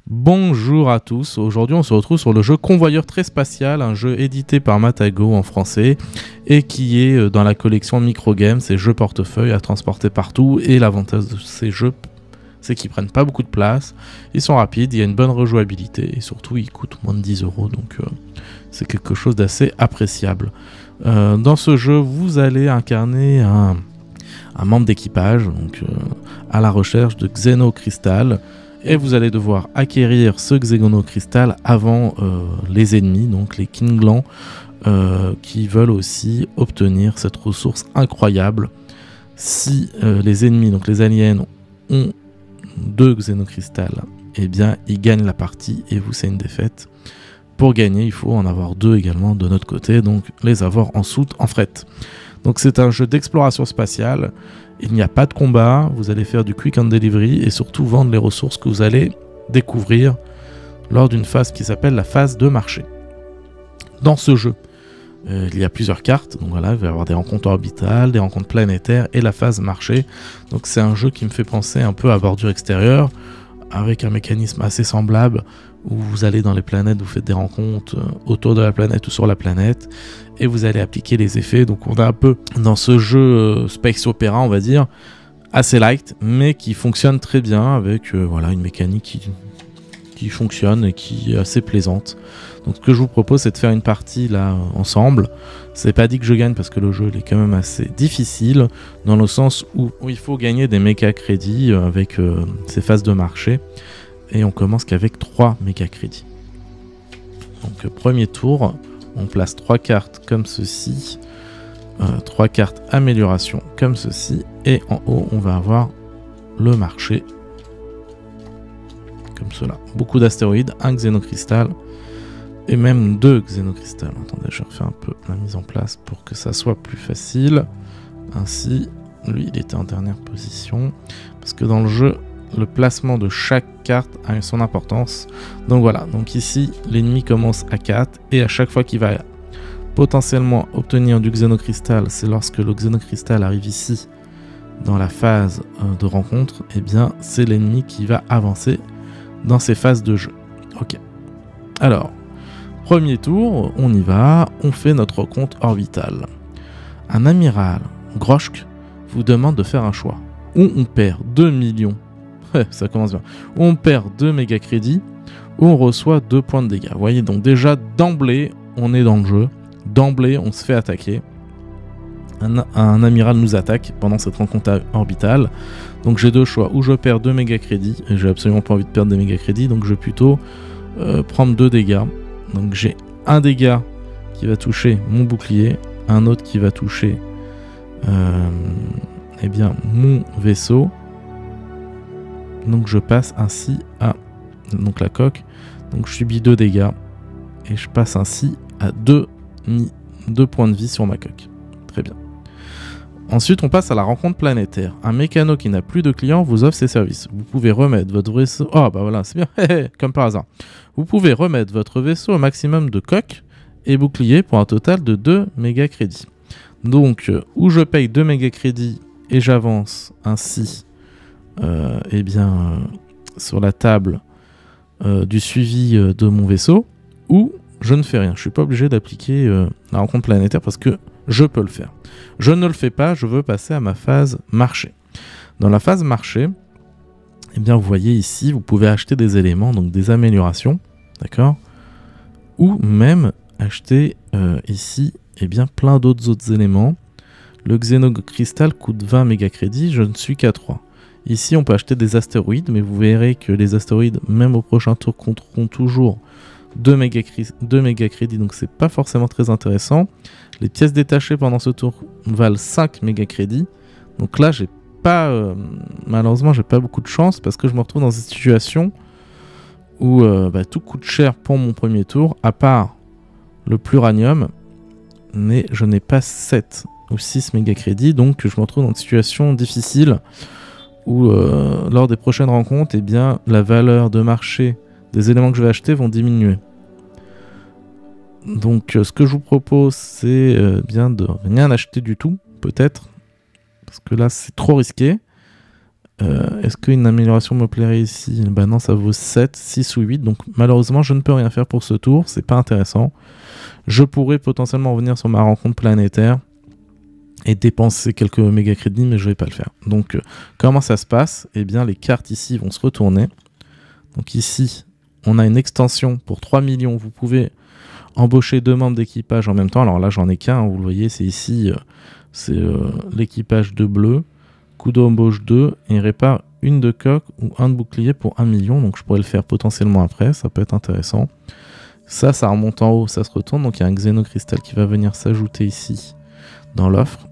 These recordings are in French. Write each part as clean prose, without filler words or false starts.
Bonjour à tous, aujourd'hui on se retrouve sur le jeu Convoyeur très spatial, un jeu édité par Matago en français et qui est dans la collection Microgames, ces jeux portefeuille à transporter partout. Et l'avantage de ces jeux, c'est qu'ils prennent pas beaucoup de place, ils sont rapides, il y a une bonne rejouabilité et surtout ils coûtent moins de 10 €, donc c'est quelque chose d'assez appréciable. Dans ce jeu, vous allez incarner un membre d'équipage, donc à la recherche de Xenocrystal. Et vous allez devoir acquérir ce Xenocrystal avant les ennemis, donc les Kinglans, qui veulent aussi obtenir cette ressource incroyable. Si les ennemis, donc les aliens, ont 2 Xenocrystals, eh bien ils gagnent la partie et vous c'est une défaite. Pour gagner, il faut en avoir 2 également de notre côté, donc les avoir en soute, en fret. Donc c'est un jeu d'exploration spatiale. Il n'y a pas de combat, vous allez faire du quick and delivery et surtout vendre les ressources que vous allez découvrir lors d'une phase qui s'appelle la phase de marché. Dans ce jeu, il y a plusieurs cartes, donc voilà, il va y avoir des rencontres orbitales, des rencontres planétaires et la phase marché. Donc c'est un jeu qui me fait penser un peu à Bordure extérieure, avec un mécanisme assez semblable où vous allez dans les planètes, vous faites des rencontres autour de la planète ou sur la planète et vous allez appliquer les effets. Donc on est un peu dans ce jeu space opéra, on va dire, assez light mais qui fonctionne très bien avec voilà, une mécanique qui fonctionne et qui est assez plaisante. Donc ce que je vous propose, c'est de faire une partie là ensemble. C'est pas dit que je gagne parce que le jeu il est quand même assez difficile dans le sens où il faut gagner des méga crédits avec ces phases de marché. Et on commence qu'avec 3 méga crédits. Donc premier tour, on place 3 cartes comme ceci, 3 cartes amélioration comme ceci, et en haut on va avoir le marché comme cela. Beaucoup d'astéroïdes, un Xenocrystal et même 2 Xenocrystals. Attendez, je refais un peu la mise en place pour que ça soit plus facile. Ainsi, lui il était en dernière position parce que dans le jeu le placement de chaque carte a son importance. Donc voilà, donc ici l'ennemi commence à 4 et à chaque fois qu'il va potentiellement obtenir du Xenocrystal, c'est lorsque le Xenocrystal arrive ici dans la phase de rencontre, et bien c'est l'ennemi qui va avancer dans ces phases de jeu. Ok, alors premier tour, on y va, on fait notre compte orbital. Un amiral Groshk vous demande de faire un choix où on perd 2 millions. Ça commence bien. On perd 2 méga crédits, ou on reçoit 2 points de dégâts. Vous voyez, donc déjà d'emblée, on est dans le jeu. D'emblée, on se fait attaquer. Un amiral nous attaque pendant cette rencontre orbitale. Donc j'ai 2 choix. Ou je perds 2 méga crédits, et j'ai absolument pas envie de perdre des méga crédits, donc je vais plutôt prendre 2 dégâts. Donc j'ai un dégât qui va toucher mon bouclier, un autre qui va toucher eh bien, mon vaisseau. Donc je passe ainsi à donc la coque. Donc je subis 2 dégâts et je passe ainsi à 2 points de vie sur ma coque. Très bien. Ensuite on passe à la rencontre planétaire. Un mécano qui n'a plus de clients vous offre ses services. Vous pouvez remettre votre vaisseau... Oh bah voilà, c'est bien, comme par hasard. Vous pouvez remettre votre vaisseau au maximum de coque et bouclier pour un total de 2 méga crédits. Donc où je paye 2 méga crédits et j'avance ainsi eh bien, sur la table du suivi de mon vaisseau, ou je ne fais rien. Je ne suis pas obligé d'appliquer la rencontre planétaire parce que je peux le faire. Je ne le fais pas, je veux passer à ma phase marché. Dans la phase marché, eh bien, vous voyez ici, vous pouvez acheter des éléments, donc des améliorations, d'accord, ou même acheter ici eh bien, plein d'autres éléments. Le Xenocrystal coûte 20 méga crédits, je ne suis qu'à 3. Ici, on peut acheter des astéroïdes, mais vous verrez que les astéroïdes, même au prochain tour, compteront toujours 2 méga crédits, donc c'est pas forcément très intéressant. Les pièces détachées pendant ce tour valent 5 méga crédits. Donc là, j'ai pas, malheureusement, j'ai pas beaucoup de chance parce que je me retrouve dans une situation où tout coûte cher pour mon premier tour, à part le pluranium, mais je n'ai pas 7 ou 6 méga crédits, donc je me retrouve dans une situation difficile où lors des prochaines rencontres, eh bien, la valeur de marché des éléments que je vais acheter vont diminuer. Donc ce que je vous propose, c'est bien de rien acheter du tout, peut-être, parce que là c'est trop risqué. Est-ce qu'une amélioration me plairait ici? Bah non, ça vaut 7, 6 ou 8. Donc malheureusement, je ne peux rien faire pour ce tour. C'est pas intéressant. Je pourrais potentiellement revenir sur ma rencontre planétaire et dépenser quelques méga crédits, mais je vais pas le faire. Donc comment ça se passe? Eh bien, les cartes ici vont se retourner. Donc ici, on a une extension pour 3 millions. Vous pouvez embaucher 2 membres d'équipage en même temps. Alors là, j'en ai qu'un, hein, vous le voyez, c'est ici, c'est l'équipage de bleu. Coup d'embauche 2, et il répare une de coque ou un de bouclier pour 1 million. Donc je pourrais le faire potentiellement après, ça peut être intéressant. Ça remonte en haut, ça se retourne. Donc il y a un xénocristal qui va venir s'ajouter ici dans l'offre.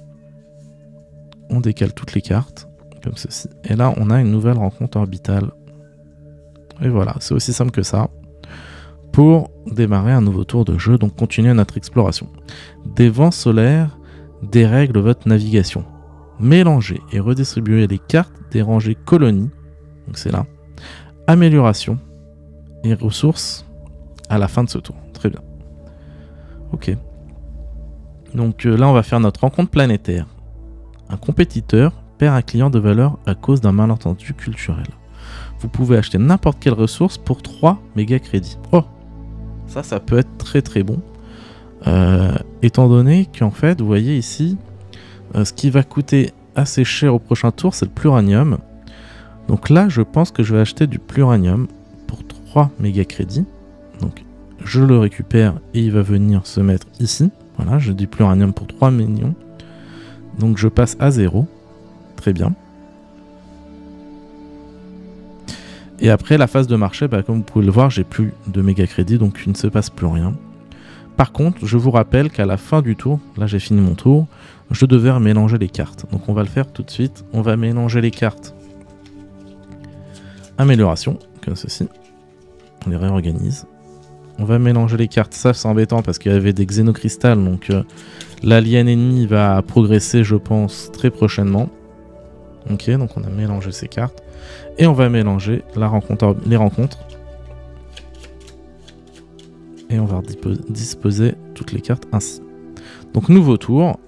On décale toutes les cartes, comme ceci. Et là, on a une nouvelle rencontre orbitale. Et voilà, c'est aussi simple que ça. Pour démarrer un nouveau tour de jeu, donc continuer notre exploration. Des vents solaires dérèglent votre navigation. Mélanger et redistribuer les cartes des rangées colonies, donc c'est là, amélioration et ressources à la fin de ce tour. Très bien. Ok. Donc là, on va faire notre rencontre planétaire. Un compétiteur perd un client de valeur à cause d'un malentendu culturel. Vous pouvez acheter n'importe quelle ressource pour 3 méga crédits. Oh, ça peut être très très bon. Étant donné qu'en fait, vous voyez ici, ce qui va coûter assez cher au prochain tour, c'est le pluranium. Donc là, je pense que je vais acheter du pluranium pour 3 méga crédits. Donc je le récupère et il va venir se mettre ici. Voilà, j'ai du pluranium pour 3 millions. Donc je passe à 0. Très bien. Et après la phase de marché, bah, comme vous pouvez le voir, j'ai plus de méga crédits, donc il ne se passe plus rien. Par contre, je vous rappelle qu'à la fin du tour, là j'ai fini mon tour, je devais mélanger les cartes. Donc on va le faire tout de suite. On va mélanger les cartes. Amélioration, comme ceci. On les réorganise. On va mélanger les cartes. Ça c'est embêtant parce qu'il y avait des xénocristals, donc l'alien ennemi va progresser, je pense, très prochainement. Ok, donc on a mélangé ces cartes. Et on va mélanger les rencontres. Et on va disposer toutes les cartes ainsi. Donc nouveau tour.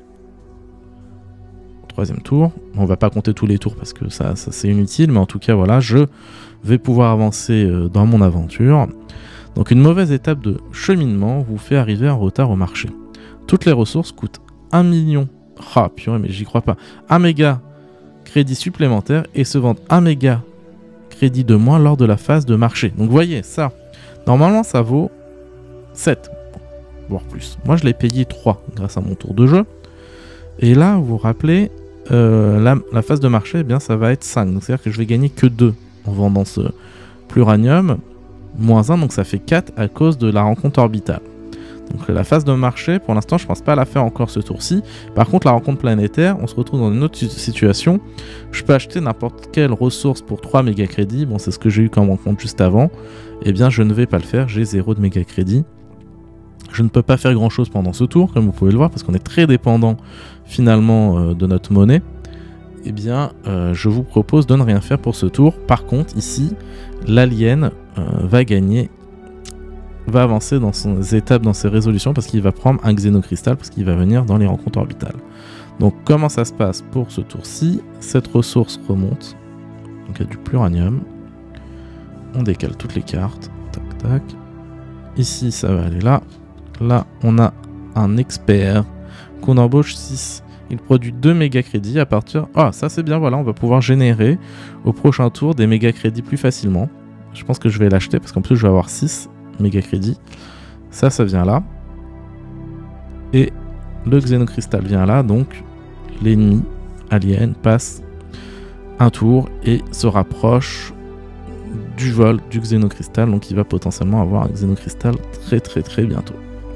Troisième tour. On va pas compter tous les tours parce que ça c'est inutile. Mais en tout cas, voilà, je vais pouvoir avancer dans mon aventure. Donc une mauvaise étape de cheminement vous fait arriver en retard au marché. Toutes les ressources coûtent 1 million. Ah purée, mais j'y crois pas. 1 méga crédit supplémentaire et se vendent 1 méga crédit de moins lors de la phase de marché. Donc vous voyez, ça, normalement ça vaut 7, voire plus. Moi je l'ai payé 3 grâce à mon tour de jeu. Et là, vous vous rappelez, la phase de marché, eh bien, ça va être 5. Donc c'est-à-dire que je vais gagner que 2 en vendant ce pluranium. Moins 1, donc ça fait 4 à cause de la rencontre orbitale. Donc la phase de marché, pour l'instant, je pense pas la faire encore ce tour-ci. Par contre, la rencontre planétaire, on se retrouve dans une autre situation. Je peux acheter n'importe quelle ressource pour 3 méga crédits. Bon, c'est ce que j'ai eu comme rencontre juste avant. Eh bien, je ne vais pas le faire. J'ai 0 de méga crédits. Je ne peux pas faire grand-chose pendant ce tour, comme vous pouvez le voir, parce qu'on est très dépendant, finalement, de notre monnaie. Eh bien, je vous propose de ne rien faire pour ce tour. Par contre, ici, l'alien va gagner, va avancer dans ses étapes, dans ses résolutions, parce qu'il va prendre un xénocristal, parce qu'il va venir dans les rencontres orbitales. Donc comment ça se passe pour ce tour-ci? Cette ressource remonte, donc il y a du pluranium, on décale toutes les cartes, tac tac, ici ça va aller là, là on a un expert qu'on embauche 6, il produit 2 méga crédits à partir, ah ça c'est bien, voilà, on va pouvoir générer au prochain tour des méga crédits plus facilement. Je pense que je vais l'acheter parce qu'en plus je vais avoir 6 méga crédits. Ça vient là. Et le xénocristal vient là. Donc l'ennemi alien passe un tour et se rapproche du vol du xénocristal. Donc il va potentiellement avoir un xénocristal très très très bientôt.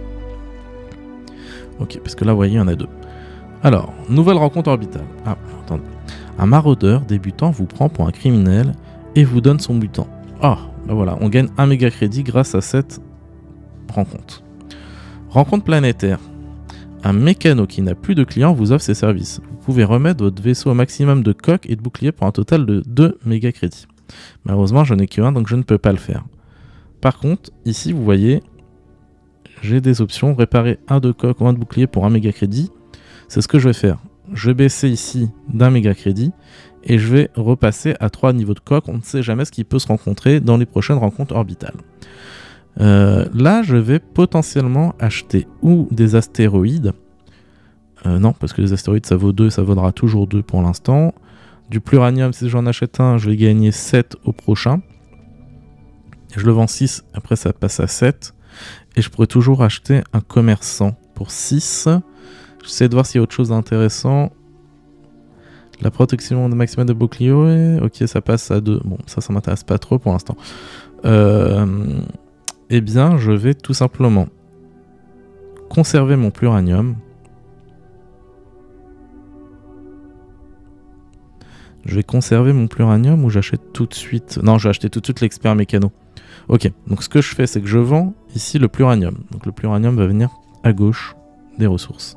Ok, parce que là vous voyez il y en a 2. Alors, nouvelle rencontre orbitale. Ah, attendez. Un maraudeur débutant vous prend pour un criminel et vous donne son butin. Ah, ben voilà, on gagne 1 méga crédit grâce à cette rencontre. Rencontre planétaire. Un mécano qui n'a plus de clients vous offre ses services. Vous pouvez remettre votre vaisseau au maximum de coques et de boucliers pour un total de 2 méga crédits. Malheureusement, je n'ai que 1, donc je ne peux pas le faire. Par contre, ici, vous voyez, j'ai des options. Réparer 1 de coque ou 1 de bouclier pour 1 méga crédit. C'est ce que je vais faire. Je vais baisser ici d'1 méga crédit Et je vais repasser à 3 niveaux de coque. On ne sait jamais ce qui peut se rencontrer dans les prochaines rencontres orbitales. Là, je vais potentiellement acheter ou des astéroïdes. Non, parce que les astéroïdes, ça vaut 2, ça vaudra toujours 2 pour l'instant. Du pluranium, si j'en achète un, je vais gagner 7 au prochain. Je le vends 6, après ça passe à 7. Et je pourrais toujours acheter un commerçant pour 6. J'essaie de voir s'il y a autre chose d'intéressant. La protection maximale de bouclier, ouais. Ok, ça passe à 2. Bon, ça m'intéresse pas trop pour l'instant. Eh bien, je vais tout simplement conserver mon pluranium. Je vais conserver mon pluranium ou j'achète tout de suite... Non, je vais acheter tout de suite l'expert mécano. Ok, donc ce que je fais, c'est que je vends ici le pluranium. Donc le pluranium va venir à gauche des ressources.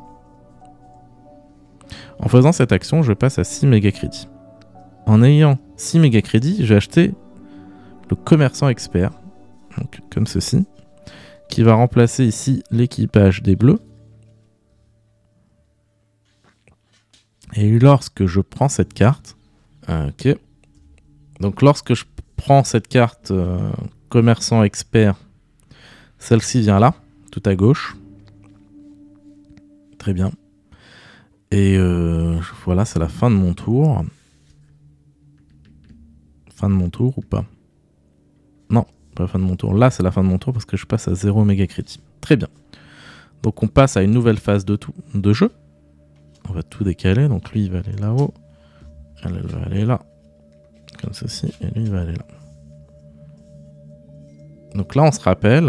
En faisant cette action, je passe à 6 méga crédits. En ayant 6 méga crédits, j'ai acheté le commerçant expert, donc comme ceci, qui va remplacer ici l'équipage des bleus. Et lorsque je prends cette carte, ok, donc lorsque je prends cette carte commerçant expert, celle-ci vient là, tout à gauche. Très bien. Et voilà, c'est la fin de mon tour. Fin de mon tour ou pas? Non, pas la fin de mon tour. Là, c'est la fin de mon tour parce que je passe à 0 méga crédit. Très bien. Donc on passe à une nouvelle phase de jeu. On va tout décaler. Donc lui, il va aller là-haut. Elle va aller là. Comme ceci. Et lui, il va aller là. Donc là, on se rappelle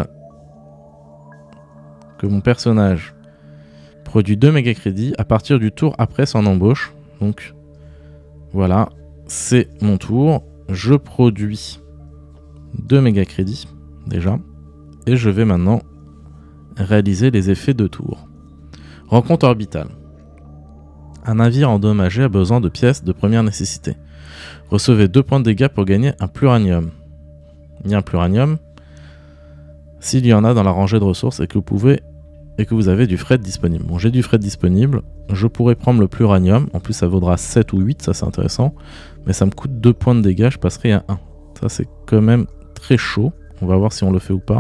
que mon personnage produit 2 méga crédits à partir du tour après son embauche. Donc voilà, c'est mon tour. Je produis 2 méga crédits déjà. Et je vais maintenant réaliser les effets de tour. Rencontre orbitale. Un navire endommagé a besoin de pièces de première nécessité. Recevez 2 points de dégâts pour gagner un pluranium. Il y a un pluranium s'il y en a dans la rangée de ressources et que vous avez du fret disponible. Bon, j'ai du fret disponible. Je pourrais prendre le pluranium. En plus, ça vaudra 7 ou 8, ça c'est intéressant. Mais ça me coûte 2 points de dégâts, je passerai à 1. Ça c'est quand même très chaud. On va voir si on le fait ou pas.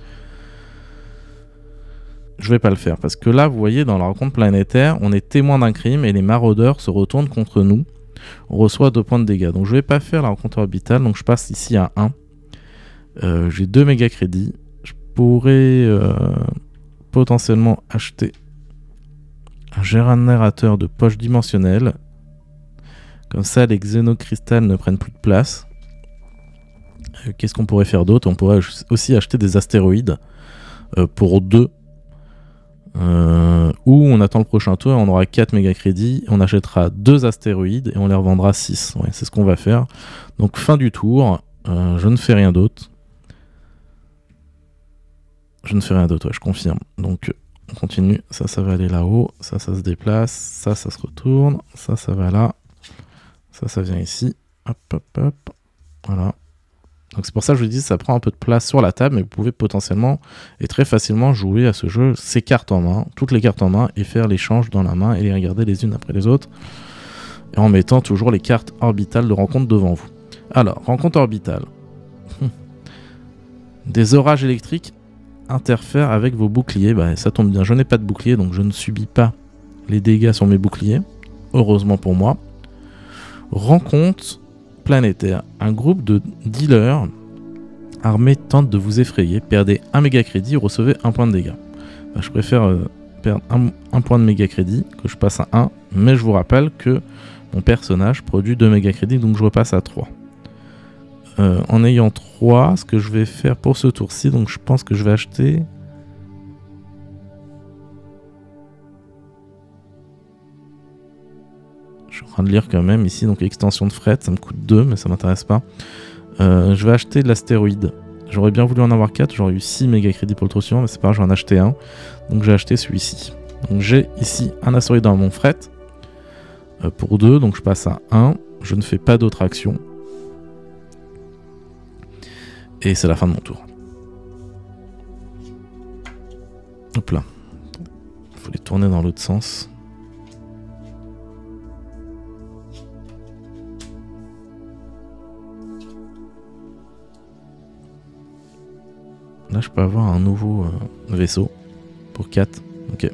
Je vais pas le faire parce que là, vous voyez, dans la rencontre planétaire, on est témoin d'un crime et les maraudeurs se retournent contre nous. On reçoit 2 points de dégâts. Donc je vais pas faire la rencontre orbitale, donc je passe ici à 1. J'ai 2 méga crédits. Je pourrais potentiellement acheter un générateur de poche dimensionnelle. Comme ça, les xénocristals ne prennent plus de place. Qu'est-ce qu'on pourrait faire d'autre? On pourrait aussi acheter des astéroïdes pour 2. Ou on attend le prochain tour et on aura 4 méga crédits, on achètera 2 astéroïdes et on les revendra 6. Ouais, c'est ce qu'on va faire. Donc fin du tour, je ne fais rien d'autre. Je ne fais rien d'autre, ouais, je confirme. Donc on continue, ça va aller là-haut, ça se déplace, ça se retourne, ça va là, ça vient ici, hop hop hop, voilà. Donc c'est pour ça que je vous dis, ça prend un peu de place sur la table, mais vous pouvez potentiellement et très facilement jouer à ce jeu, ces cartes en main, toutes les cartes en main, et faire l'échange dans la main et les regarder les unes après les autres, et en mettant toujours les cartes orbitales de rencontre devant vous. Alors, rencontre orbitale. Des orages électriques interfèrent avec vos boucliers. Bah, ça tombe bien, je n'ai pas de bouclier, donc je ne subis pas les dégâts sur mes boucliers, heureusement pour moi. Rencontre planétaire. Un groupe de dealers armés tente de vous effrayer. Perdez 1 méga crédit ou recevez 1 point de dégâts. Bah, je préfère perdre 1 point de méga crédit, que je passe à 1, mais je vous rappelle que mon personnage produit 2 méga crédits, donc je repasse à 3. En ayant 3, ce que je vais faire pour ce tour-ci, donc je pense que je vais acheter... Je suis en train de lire quand même ici, donc extension de fret, ça me coûte 2, mais ça m'intéresse pas. Je vais acheter de l'astéroïde. J'aurais bien voulu en avoir 4, j'aurais eu 6 méga crédits pour le tour suivant, mais c'est pas grave, je vais en acheter un. Donc j'ai acheté celui-ci. Donc j'ai ici un astéroïde dans mon fret, pour 2, donc je passe à 1. Je ne fais pas d'autre action. Et c'est la fin de mon tour. Hop là. Il faut les tourner dans l'autre sens. Là, je peux avoir un nouveau vaisseau pour 4. Ok.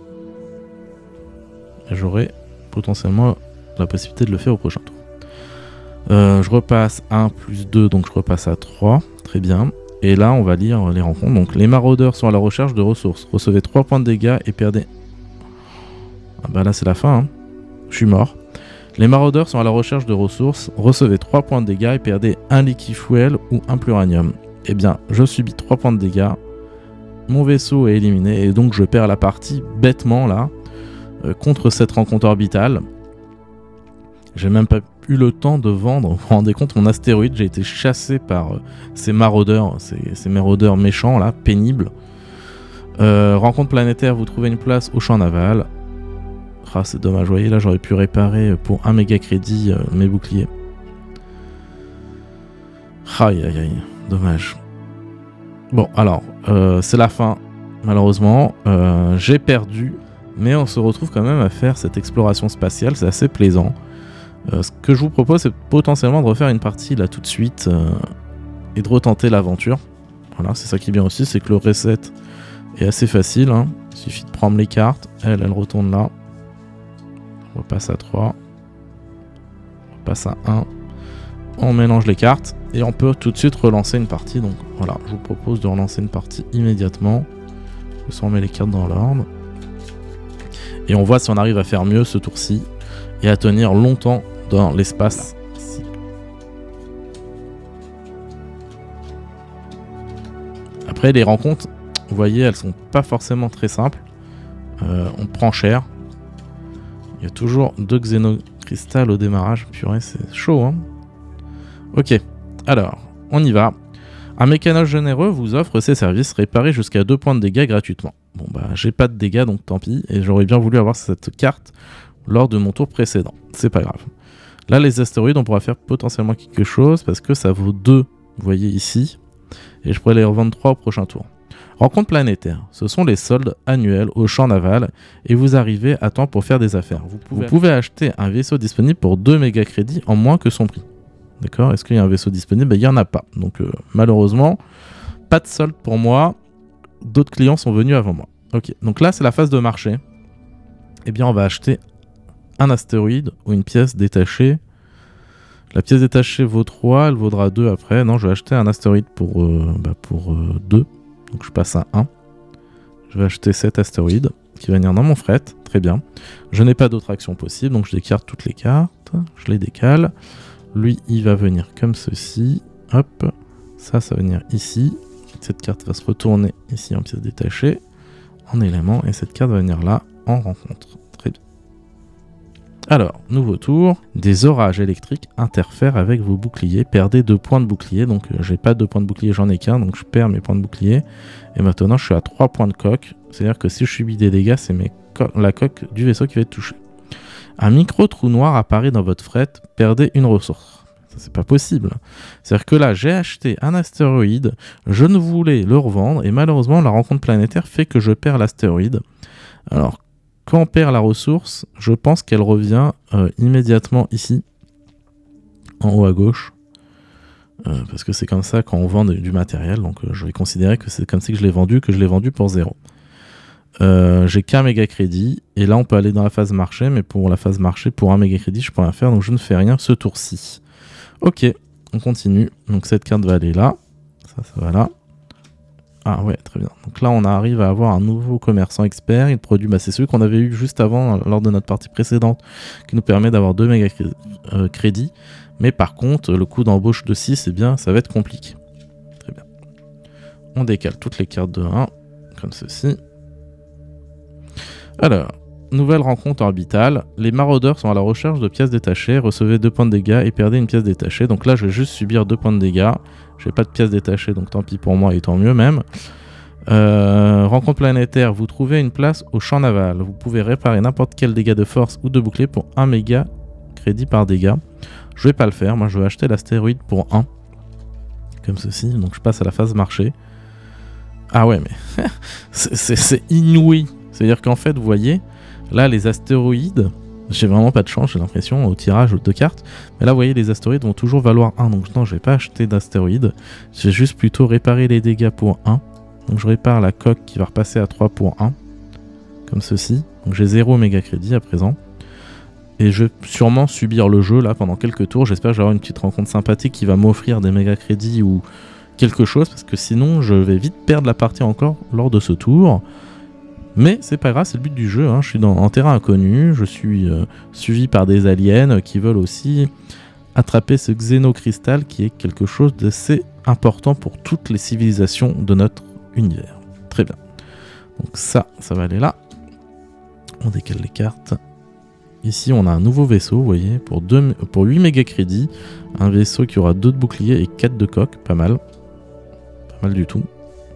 J'aurai potentiellement la possibilité de le faire au prochain tour. Je repasse 1 plus 2, donc je repasse à 3. Très bien. Et là, on va lire les rencontres. Donc, les maraudeurs sont à la recherche de ressources. Recevez 3 points de dégâts et perdez... Ah bah là, c'est la fin. Hein. Je suis mort. Les maraudeurs sont à la recherche de ressources. Recevez 3 points de dégâts et perdez un liquifuel ou un pluranium. Eh bien, je subis 3 points de dégâts. Mon vaisseau est éliminé et donc je perds la partie bêtement là contre cette rencontre orbitale. J'ai même pas eu le temps de vendre. Vous vous rendez compte, mon astéroïde, j'ai été chassé par ces maraudeurs, ces maraudeurs méchants là, pénibles. Rencontre planétaire, vous trouvez une place au champ naval. Ah, c'est dommage, vous voyez là, j'aurais pu réparer pour 1 méga crédit mes boucliers. Aïe aïe aïe, dommage. Bon, alors, c'est la fin, malheureusement. J'ai perdu, mais on se retrouve quand même à faire cette exploration spatiale, c'est assez plaisant. Ce que je vous propose, c'est potentiellement de refaire une partie là tout de suite et de retenter l'aventure. Voilà, c'est ça qui est bien aussi, c'est que le reset est assez facile. Hein. Il suffit de prendre les cartes, elle retourne là. On repasse à 3. On repasse à 1. On mélange les cartes et on peut tout de suite relancer une partie. Donc voilà, je vous propose de relancer une partie immédiatement. On met les cartes dans l'ordre. Et on voit si on arrive à faire mieux ce tour-ci et à tenir longtemps dans l'espace. Après, les rencontres, vous voyez, elles sont pas forcément très simples. On prend cher. Il y a toujours 2 xénocristals au démarrage. Purée, c'est chaud, hein. Ok, alors, on y va. Un mécanos généreux vous offre ses services, réparés jusqu'à 2 points de dégâts gratuitement. Bon bah, j'ai pas de dégâts, donc tant pis. Et j'aurais bien voulu avoir cette carte lors de mon tour précédent. C'est pas grave. Là, les astéroïdes, on pourra faire potentiellement quelque chose parce que ça vaut 2, vous voyez ici. Et je pourrais les revendre 3 au prochain tour. Rencontre planétaire. Ce sont les soldes annuels au champ naval et vous arrivez à temps pour faire des affaires. Vous pouvez acheter un vaisseau disponible pour 2 méga crédits en moins que son prix. D'accord? Est-ce qu'il y a un vaisseau disponible? Il n'y en a pas. Donc malheureusement, pas de solde pour moi. D'autres clients sont venus avant moi. Ok, donc là c'est la phase de marché. Eh bien on va acheter un astéroïde ou une pièce détachée. La pièce détachée vaut 3, elle vaudra 2 après. Non, je vais acheter un astéroïde pour 2. Donc je passe à 1. Je vais acheter cet astéroïde qui va venir dans mon fret. Très bien. Je n'ai pas d'autre action possible, donc je décarte toutes les cartes. Je les décale. Lui, il va venir comme ceci. Hop. Ça va venir ici. Cette carte va se retourner ici en pièce détachée, en élément. Et cette carte va venir là, en rencontre. Très bien. Alors, nouveau tour. Des orages électriques interfèrent avec vos boucliers. Perdez 2 points de bouclier. Donc, j'ai pas 2 points de bouclier, j'en ai qu'un. Donc, je perds mes points de bouclier. Et maintenant, je suis à 3 points de coque. C'est-à-dire que si je subis des dégâts, c'est la coque du vaisseau qui va être touchée. Un micro-trou noir apparaît dans votre fret. Perdez une ressource. Ça, c'est pas possible. C'est-à-dire que là, j'ai acheté un astéroïde. Je ne voulais le revendre. Et malheureusement, la rencontre planétaire fait que je perds l'astéroïde. Alors, quand on perd la ressource, je pense qu'elle revient immédiatement ici, en haut à gauche. Parce que c'est comme ça quand on vend du matériel. Donc je vais considérer que c'est comme ça que je l'ai vendu pour 0. J'ai qu'un méga crédit. Et là, on peut aller dans la phase marché. Mais pour la phase marché, pour un méga crédit, je peux rien faire. Donc je ne fais rien ce tour-ci. Ok, on continue. Donc cette carte va aller là. Ça va là. Ah ouais, très bien. Donc là, on arrive à avoir un nouveau commerçant expert. Il produit, c'est celui qu'on avait eu juste avant, lors de notre partie précédente, qui nous permet d'avoir 2 méga crédits. Mais par contre, le coût d'embauche de 6, eh bien, ça va être compliqué. Très bien. On décale toutes les cartes de 1, comme ceci. Alors, nouvelle rencontre orbitale. Les maraudeurs sont à la recherche de pièces détachées. Recevez 2 points de dégâts et perdez une pièce détachée. Donc là, je vais juste subir 2 points de dégâts. J'ai pas de pièces détachées, donc tant pis pour moi et tant mieux même. Rencontre planétaire. Vous trouvez une place au champ naval. Vous pouvez réparer n'importe quel dégât de force ou de bouclier pour 1 méga crédit par dégât. Je vais pas le faire. Moi, je vais acheter l'astéroïde pour 1. Comme ceci. Donc je passe à la phase marché. Ah ouais, mais c'est inouï. C'est-à-dire qu'en fait, vous voyez, là, les astéroïdes, j'ai vraiment pas de chance, j'ai l'impression, au tirage de cartes. Mais là, vous voyez, les astéroïdes vont toujours valoir 1. Donc non, je vais pas acheter d'astéroïdes. Je vais juste plutôt réparer les dégâts pour 1. Donc je répare la coque qui va repasser à 3 pour 1. Comme ceci. Donc j'ai 0 méga crédit à présent. Et je vais sûrement subir le jeu là pendant quelques tours. J'espère que je vais avoir une petite rencontre sympathique qui va m'offrir des méga crédits ou quelque chose. Parce que sinon je vais vite perdre la partie encore lors de ce tour. Mais c'est pas grave, c'est le but du jeu. Hein. Je suis en terrain inconnu. Je suis suivi par des aliens qui veulent aussi attraper ce xénocristal qui est quelque chose d'assez important pour toutes les civilisations de notre univers. Très bien. Donc ça va aller là. On décale les cartes. Ici, on a un nouveau vaisseau, vous voyez, pour 8 méga crédits. Un vaisseau qui aura 2 de boucliers et 4 de coque. Pas mal. Pas mal du tout.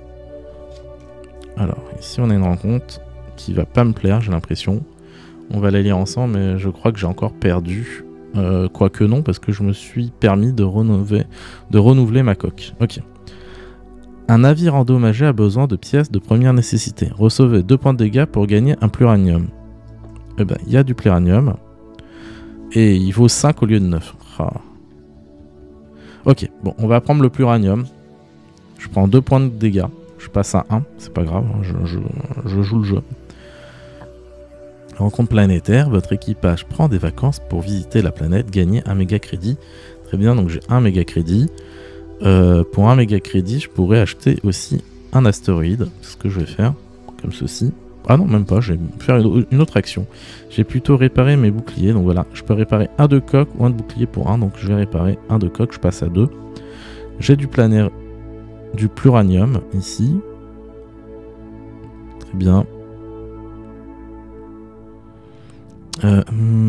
Alors, ici, on a une rencontre qui va pas me plaire, j'ai l'impression. On va la lire ensemble, mais je crois que j'ai encore perdu. Quoique non, parce que je me suis permis de renouveler ma coque. Ok. Un navire endommagé a besoin de pièces de première nécessité. Recevez 2 points de dégâts pour gagner un pluranium. Eh ben, il y a du pluranium. Et il vaut 5 au lieu de 9. Ah. Ok, bon, on va prendre le pluranium. Je prends 2 points de dégâts. Je passe à 1, c'est pas grave, hein, je joue le jeu. Rencontre planétaire, votre équipage prend des vacances pour visiter la planète, gagner un méga crédit. Très bien, donc j'ai un méga crédit. Pour un méga crédit, je pourrais acheter aussi un astéroïde. C'est ce que je vais faire, comme ceci. Ah non, même pas, je vais faire une autre action. J'ai plutôt réparé mes boucliers, donc voilà. Je peux réparer un de coque ou un de bouclier pour 1, donc je vais réparer un de coque, je passe à 2. J'ai du pluranium ici. Très bien. J'ai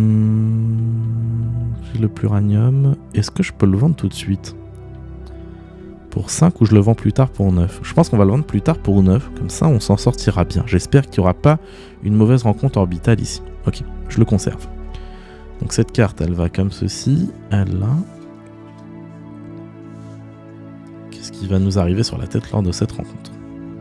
le pluranium. Est-ce que je peux le vendre tout de suite pour 5 ou je le vends plus tard pour 9? Je pense qu'on va le vendre plus tard pour 9. Comme ça, on s'en sortira bien. J'espère qu'il n'y aura pas une mauvaise rencontre orbitale ici. Ok, je le conserve. Donc cette carte, elle va comme ceci. Elle là. Qu'est-ce qui va nous arriver sur la tête lors de cette rencontre?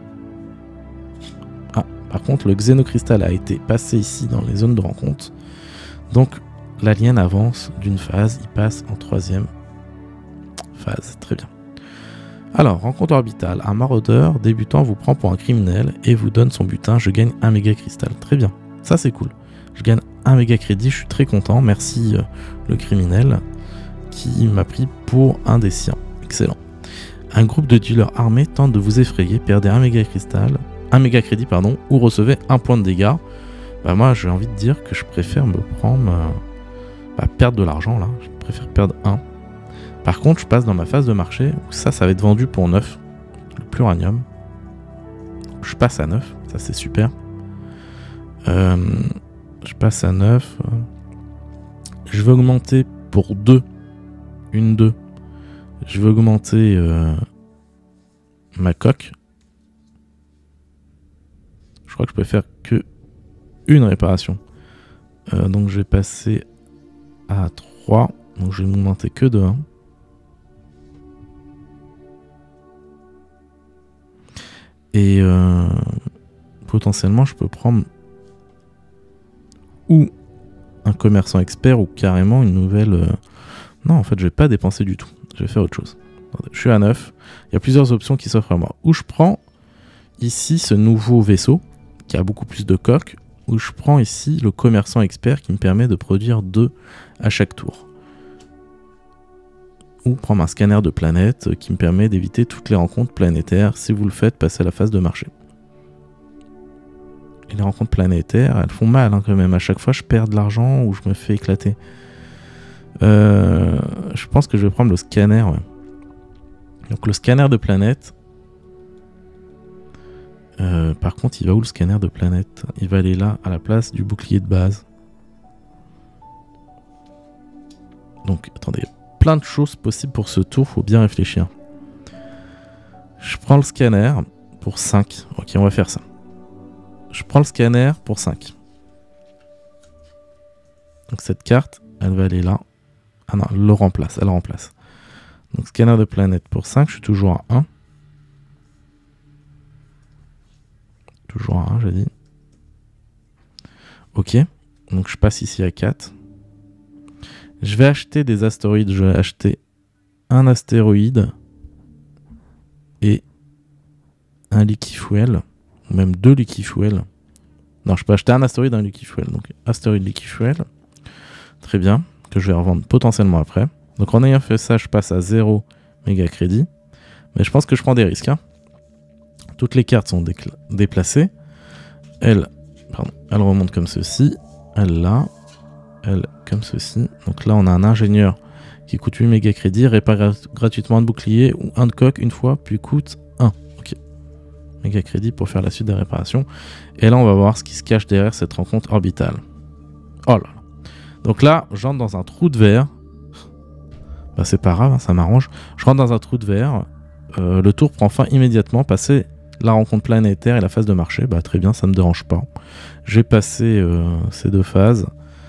Ah, par contre, le xénocristal a été passé ici dans les zones de rencontre. Donc, l'alien avance d'une phase. Il passe en 3e phase. Très bien. Alors, rencontre orbitale. Un maraudeur débutant vous prend pour un criminel et vous donne son butin. Je gagne un méga cristal. Très bien. Ça, c'est cool. Je gagne un méga crédit. Je suis très content. Merci le criminel qui m'a pris pour un des siens. Excellent. Un groupe de dealers armés tente de vous effrayer. Perdez un méga crédit, ou recevez un point de dégâts. Bah moi, j'ai envie de dire que je préfère me prendre... perdre de l'argent, là. Je préfère perdre 1. Par contre, je passe dans ma phase de marché où ça va être vendu pour 9. Le pluranium. Je passe à 9. Ça, c'est super. Je passe à 9. Je veux augmenter pour 2. Une 2. Je veux augmenter ma coque. Je crois que je peux faire que une réparation. Donc je vais passer à 3. Donc je vais m'augmenter que de 1. Et potentiellement je peux prendre ou un commerçant expert ou carrément une nouvelle... Non, en fait je vais pas dépenser du tout. Je vais faire autre chose. Attendez, je suis à 9. Il y a plusieurs options qui s'offrent à moi. Ou je prends ici ce nouveau vaisseau qui a beaucoup plus de coques. Ou je prends ici le commerçant expert qui me permet de produire 2 à chaque tour. Ou prendre un scanner de planète qui me permet d'éviter toutes les rencontres planétaires. Si vous le faites, passez à la phase de marché. Et les rencontres planétaires, elles font mal hein, quand même. À chaque fois, je perds de l'argent ou je me fais éclater. Je pense que je vais prendre le scanner. Ouais. Donc le scanner de planète. Par contre, il va où le scanner de planète? Il va aller là, à la place du bouclier de base. Donc, attendez. Plein de choses possibles pour ce tour, faut bien réfléchir. Je prends le scanner pour 5. Ok, on va faire ça. Je prends le scanner pour 5. Donc cette carte, elle va aller là. Ah non, elle le remplace, elle remplace. Donc scanner de planète pour 5, je suis toujours à 1. Toujours à 1, j'ai dit. Ok, donc je passe ici à 4. Je vais acheter des astéroïdes. Je vais acheter un astéroïde et un liquid fuel, ou même 2 liquid fuel. Non, je peux acheter un astéroïde et un liquid fuel. Donc astéroïde liquid fuel, très bien, que je vais revendre potentiellement après. Donc en ayant fait ça, je passe à 0 méga crédit. Mais je pense que je prends des risques. Hein. Toutes les cartes sont déplacées. Elle remonte comme ceci. Elle là. Elle comme ceci. Donc là, on a un ingénieur qui coûte 8 méga crédits, répare gratuitement un de bouclier ou un de coque une fois, puis coûte 1. Ok. Méga crédit pour faire la suite des réparations. Et là, on va voir ce qui se cache derrière cette rencontre orbitale. Oh là là. Donc là, j'entre dans un trou de verre. Bah, c'est pas grave, hein, ça m'arrange. Je rentre dans un trou de verre. Le tour prend fin immédiatement. Passer la rencontre planétaire et la phase de marché, bah, très bien, ça me dérange pas. J'ai passé ces 2 phases.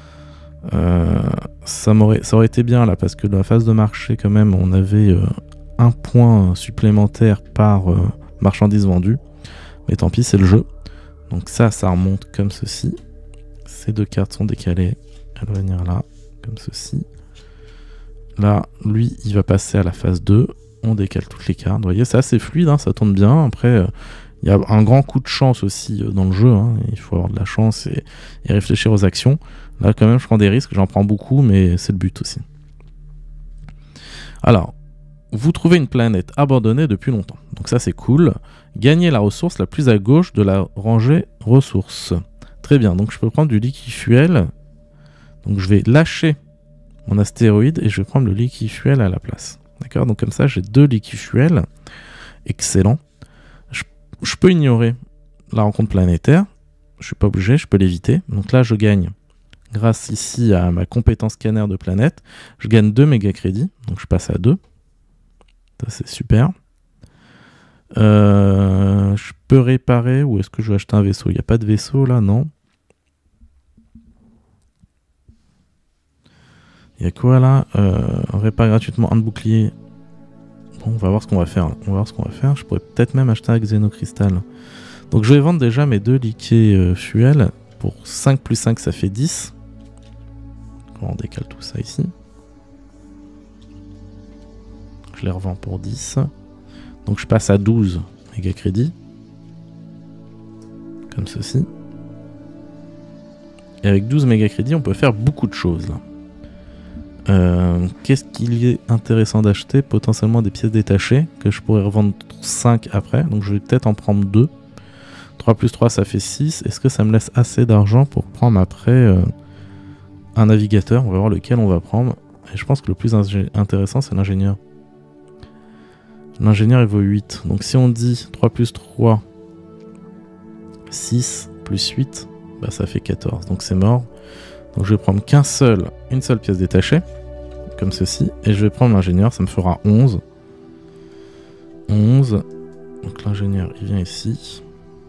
Ça aurait été bien là, parce que la phase de marché, quand même, on avait 1 point supplémentaire par marchandise vendue. Mais tant pis, c'est le jeu. Donc ça remonte comme ceci. Ces 2 cartes sont décalées. Elle va venir là, comme ceci. Là, lui, il va passer à la phase 2. On décale toutes les cartes. Vous voyez, c'est assez fluide, hein, ça tourne bien. Après, il y a un grand coup de chance aussi dans le jeu. Hein. Il faut avoir de la chance et réfléchir aux actions. Là, quand même, je prends des risques. J'en prends beaucoup, mais c'est le but aussi. Alors, vous trouvez une planète abandonnée depuis longtemps. Donc ça, c'est cool. Gagnez la ressource la plus à gauche de la rangée ressources. Très bien. Donc, je peux prendre du liquide fuel. Donc, je vais lâcher mon astéroïde et je vais prendre le liquide fuel à la place. D'accord, donc comme ça, j'ai 2 liquides fuel. Excellent. Je peux ignorer la rencontre planétaire. Je suis pas obligé, je peux l'éviter. Donc là, je gagne, grâce ici à ma compétence scanner de planète, je gagne 2 méga crédits. Donc je passe à 2. Ça, c'est super. Je peux réparer, ou est-ce que je vais acheter un vaisseau? Il n'y a pas de vaisseau là, non? Il y a quoi là? On répare gratuitement un de bouclier. Bon, on va voir ce qu'on va faire. Je pourrais peut-être même acheter un xénocristal. Donc je vais vendre déjà mes 2 liquets fuel. Pour 5 plus 5, ça fait 10. On décale tout ça ici. Je les revends pour 10. Donc je passe à 12 méga crédits. Comme ceci. Et avec 12 méga crédits, on peut faire beaucoup de choses là. Qu'est-ce qu'il est intéressant d'acheter? Potentiellement des pièces détachées que je pourrais revendre 5 après, donc je vais peut-être en prendre 2. 3 plus 3 ça fait 6. Est-ce que ça me laisse assez d'argent pour prendre après un navigateur? On va voir lequel on va prendre. Et je pense que le plus intéressant, c'est l'ingénieur. L'ingénieur il vaut 8, donc si on dit 3 plus 3 6 plus 8, bah ça fait 14, donc c'est mort. Donc je vais prendre une seule pièce détachée, comme ceci, et je vais prendre l'ingénieur, ça me fera 11. 11, donc l'ingénieur il vient ici.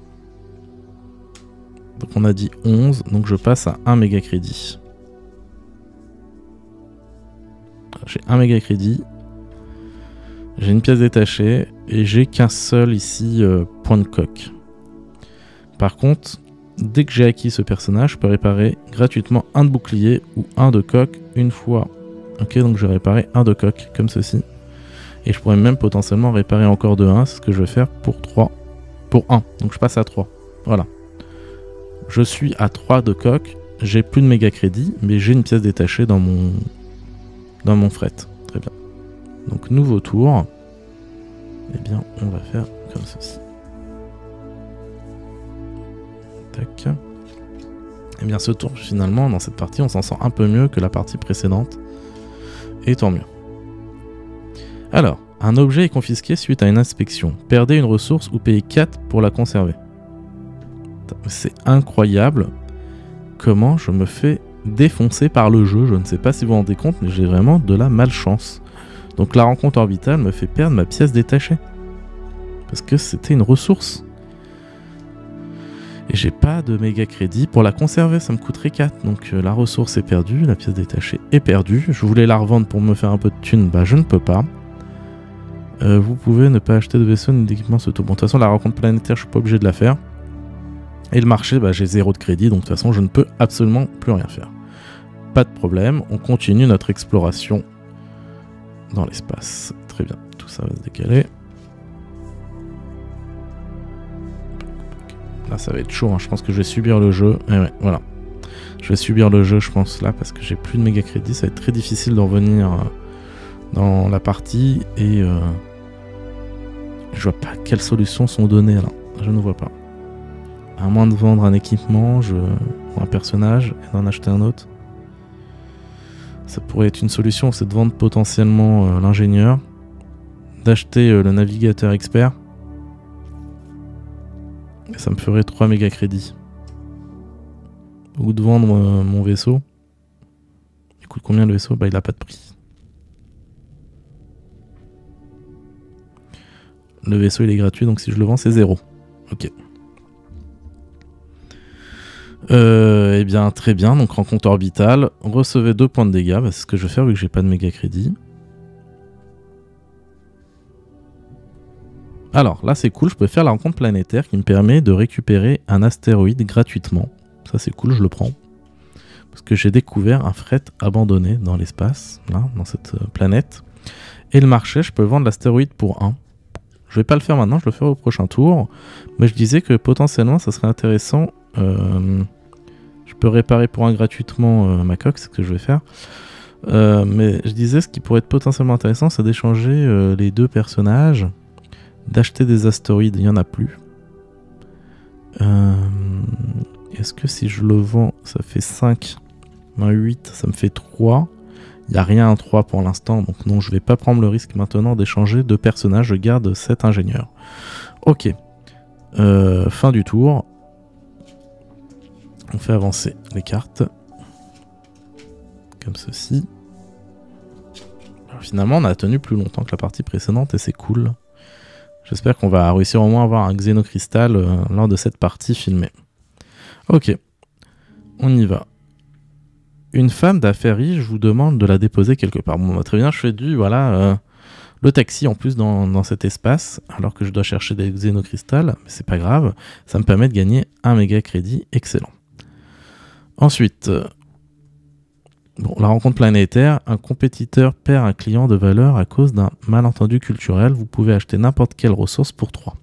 Donc on a dit 11, donc je passe à 1 méga crédit. J'ai 1 méga crédit, j'ai une pièce détachée, et j'ai qu'un seul ici point de coque. Par contre, dès que j'ai acquis ce personnage, je peux réparer gratuitement un de bouclier ou un de coque une fois. Ok, donc je vais réparer un de coque, comme ceci. Et je pourrais même potentiellement réparer encore de 1, c'est ce que je vais faire pour 3. Pour 1, donc je passe à 3. Voilà. Je suis à 3 de coque, j'ai plus de méga crédit, mais j'ai une pièce détachée dans mon fret. Très bien. Donc nouveau tour. Eh bien, on va faire comme ceci. Tac. Et bien ce tour, finalement, dans cette partie, on s'en sent un peu mieux que la partie précédente. Et tant mieux. Alors, un objet est confisqué suite à une inspection. Perdez une ressource ou payez 4 pour la conserver. C'est incroyable comment je me fais défoncer par le jeu. Je ne sais pas si vous vous rendez compte, mais j'ai vraiment de la malchance. Donc la rencontre orbitale me fait perdre ma pièce détachée. Parce que c'était une ressource. Et j'ai pas de méga crédit pour la conserver, ça me coûterait 4. Donc la ressource est perdue, la pièce détachée est perdue. Je voulais la revendre pour me faire un peu de thunes, bah je ne peux pas. Vous pouvez ne pas acheter de vaisseau ni d'équipement ce tour. Bon, de toute façon, la rencontre planétaire, je suis pas obligé de la faire. Et le marché, bah, j'ai 0 de crédit, donc de toute façon, je ne peux absolument plus rien faire. Pas de problème, on continue notre exploration dans l'espace. Très bien, tout ça va se décaler. Là, ça va être chaud, hein. Je pense que je vais subir le jeu. Et ouais, voilà. Je vais subir le jeu, je pense, là, parce que j'ai plus de méga crédits. Ça va être très difficile de revenir dans la partie. Et je vois pas quelles solutions sont données, là. Je ne vois pas. À moins de vendre un équipement, ou un personnage, et d'en acheter un autre. Ça pourrait être une solution, c'est de vendre potentiellement l'ingénieur, d'acheter le navigateur expert. Et ça me ferait 3 méga crédits. Ou de vendre mon vaisseau. Il coûte combien le vaisseau? Bah il a pas de prix. Le vaisseau il est gratuit, donc si je le vends c'est 0. Ok. Eh bien très bien, donc rencontre orbitale. Recevez 2 points de dégâts, bah, c'est ce que je vais faire vu que j'ai pas de méga crédit. Alors là c'est cool, je peux faire la rencontre planétaire qui me permet de récupérer un astéroïde gratuitement. Ça c'est cool, je le prends. Parce que j'ai découvert un fret abandonné dans l'espace, là, dans cette planète. Et le marché, je peux vendre l'astéroïde pour 1. Je vais pas le faire maintenant, je le ferai au prochain tour. Mais je disais que potentiellement ça serait intéressant. Je peux réparer pour 1 gratuitement ma coque, c'est ce que je vais faire. Mais je disais ce qui pourrait être potentiellement intéressant, c'est d'échanger les 2 personnages. D'acheter des astéroïdes, il n'y en a plus. Est-ce que si je le vends, ça fait 5, 8, ça me fait 3. Il n'y a rien à 3 pour l'instant, donc non, je vais pas prendre le risque maintenant d'échanger 2 personnages. Je garde 7 ingénieurs. Ok. Fin du tour. On fait avancer les cartes. Comme ceci. Alors, finalement, on a tenu plus longtemps que la partie précédente et c'est cool. J'espère qu'on va réussir au moins à avoir un xénocristal lors de cette partie filmée. Ok, on y va. Une femme d'affaires riche vous demande de la déposer quelque part. Bon, bah, très bien, je fais le taxi en plus dans cet espace, alors que je dois chercher des xénocristals, mais c'est pas grave, ça me permet de gagner 1 méga crédit, excellent. Ensuite, bon, la rencontre planétaire, un compétiteur perd un client de valeur à cause d'un malentendu culturel. Vous pouvez acheter n'importe quelle ressource pour 3.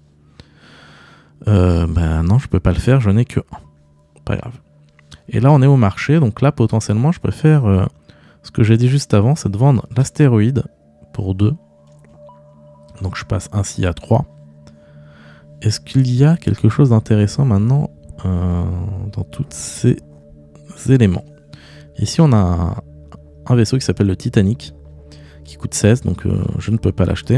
Ben non, je peux pas le faire, je n'ai que 1. Pas grave. Et là, on est au marché, donc là, potentiellement, je peux faire ce que j'ai dit juste avant, c'est de vendre l'astéroïde pour 2. Donc je passe ainsi à 3. Est-ce qu'il y a quelque chose d'intéressant maintenant dans tous ces éléments? Ici, on a un vaisseau qui s'appelle le Titanic, qui coûte 16, donc je ne peux pas l'acheter.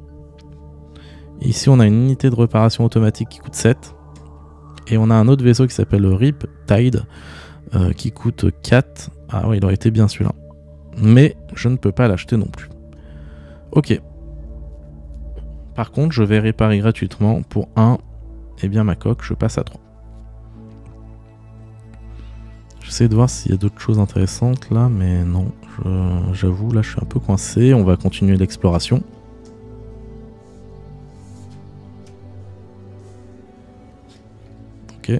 Ici, on a une unité de réparation automatique qui coûte 7. Et on a un autre vaisseau qui s'appelle le Rip Tide, qui coûte 4. Ah oui, il aurait été bien celui-là. Mais je ne peux pas l'acheter non plus. Ok. Par contre, je vais réparer gratuitement pour 1. Et bien ma coque, je passe à 3. J'essaie de voir s'il y a d'autres choses intéressantes là, mais non. J'avoue, là je suis un peu coincé. On va continuer l'exploration. Ok.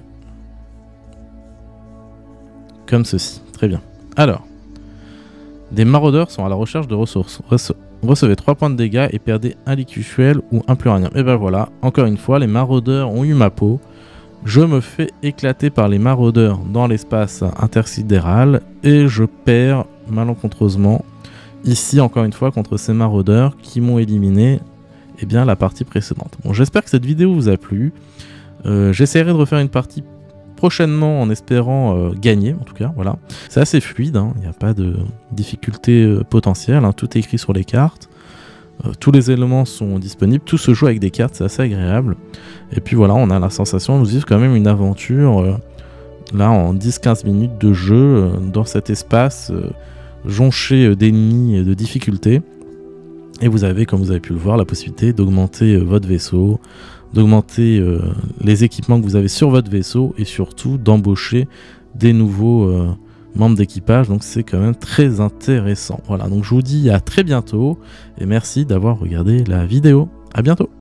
Comme ceci. Très bien. Alors. Des maraudeurs sont à la recherche de ressources. Recevez 3 points de dégâts et perdez un liquide ou un pluranium. Et ben voilà. Encore une fois, les maraudeurs ont eu ma peau. Je me fais éclater par les maraudeurs dans l'espace intersidéral et je perds malencontreusement ici encore une fois contre ces maraudeurs qui m'ont éliminé la partie précédente. Bon, j'espère que cette vidéo vous a plu. J'essaierai de refaire une partie prochainement en espérant gagner, en tout cas, voilà. C'est assez fluide, hein, il n'y a pas de difficulté potentielle, hein, tout est écrit sur les cartes. Tous les éléments sont disponibles, tout se joue avec des cartes, c'est assez agréable. Et puis voilà, on a la sensation de vivre quand même une aventure, là en 10-15 minutes de jeu, dans cet espace jonché d'ennemis et de difficultés. Et vous avez, comme vous avez pu le voir, la possibilité d'augmenter votre vaisseau, d'augmenter les équipements que vous avez sur votre vaisseau et surtout d'embaucher des nouveaux membres d'équipage, donc c'est quand même très intéressant. Voilà, donc je vous dis à très bientôt et merci d'avoir regardé la vidéo. À bientôt.